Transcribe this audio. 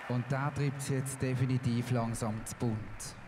Und der treibt es jetzt definitiv langsam zu bunt.